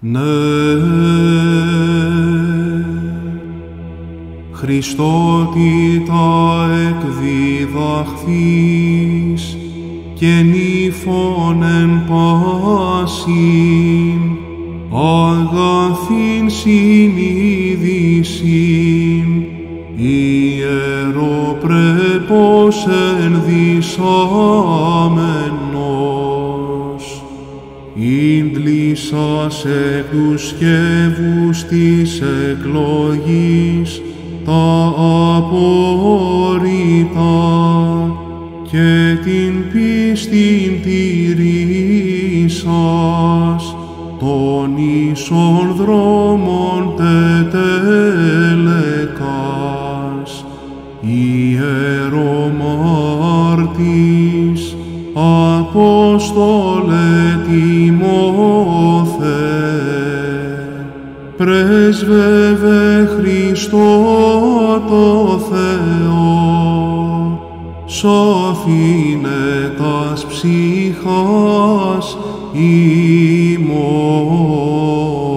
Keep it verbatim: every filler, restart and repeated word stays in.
Ναι, Χριστότητα εκδιδαχθείς και νύφων εν πάσιν, αγαθήν συνείδησιν, ιεροπρέπος ενδυσάμενος, ίντλησας εκ τους σκεύους της εκλογής τα απόρριτα και την πίστην τηρήσας των ίσων δρόμων τετέλεκας, ιερομάρτης, Απόστολε Τιμόθε, πρέσβευε Χριστό το Θεό, σώθηνε τας ψυχάς ημών.